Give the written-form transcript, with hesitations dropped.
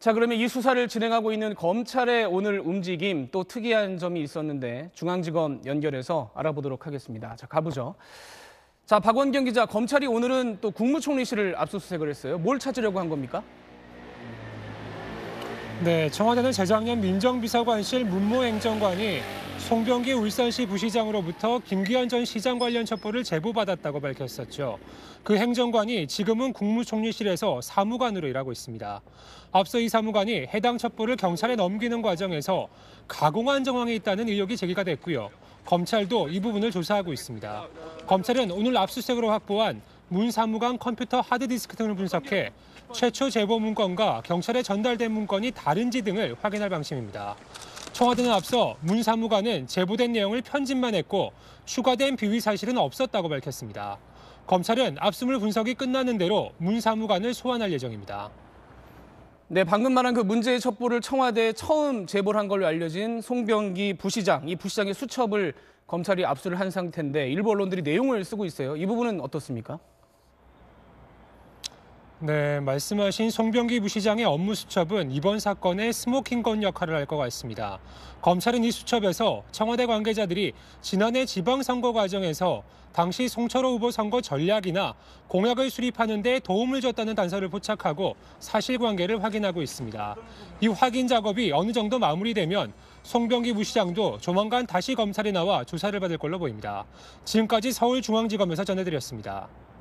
자, 그러면 이 수사를 진행하고 있는 검찰의 오늘 움직임 또 특이한 점이 있었는데 중앙지검 연결해서 알아보도록 하겠습니다. 자, 가보죠. 자, 박원경 기자, 검찰이 오늘은 또 국무총리실을 압수수색을 했어요. 뭘 찾으려고 한 겁니까? 네, 청와대는 재작년 민정비서관실 문무행정관이 송병기 울산시 부시장으로부터 김기현 전 시장 관련 첩보를 제보받았다고 밝혔었죠. 그 행정관이 지금은 국무총리실에서 사무관으로 일하고 있습니다. 앞서 이 사무관이 해당 첩보를 경찰에 넘기는 과정에서 가공한 정황이 있다는 의혹이 제기가 됐고요. 검찰도 이 부분을 조사하고 있습니다. 검찰은 오늘 압수수색으로 확보한 문 사무관 컴퓨터 하드디스크 등을 분석해 최초 제보 문건과 경찰에 전달된 문건이 다른지 등을 확인할 방침입니다. 청와대는 앞서 문 사무관은 제보된 내용을 편집만 했고 추가된 비위 사실은 없었다고 밝혔습니다. 검찰은 압수물 분석이 끝나는 대로 문 사무관을 소환할 예정입니다. 네, 방금 말한 그 문제의 첩보를 청와대에 처음 제보를 한 걸로 알려진 송병기 부시장, 이 부시장의 수첩을 검찰이 압수를 한 상태인데 일부 언론들이 내용을 쓰고 있어요. 이 부분은 어떻습니까? 네, 말씀하신 송병기 부시장의 업무 수첩은 이번 사건의 스모킹건 역할을 할 것 같습니다. 검찰은 이 수첩에서 청와대 관계자들이 지난해 지방선거 과정에서 당시 송철호 후보 선거 전략이나 공약을 수립하는 데 도움을 줬다는 단서를 포착하고 사실관계를 확인하고 있습니다. 이 확인 작업이 어느 정도 마무리되면 송병기 부시장도 조만간 다시 검찰에 나와 조사를 받을 걸로 보입니다. 지금까지 서울중앙지검에서 전해드렸습니다.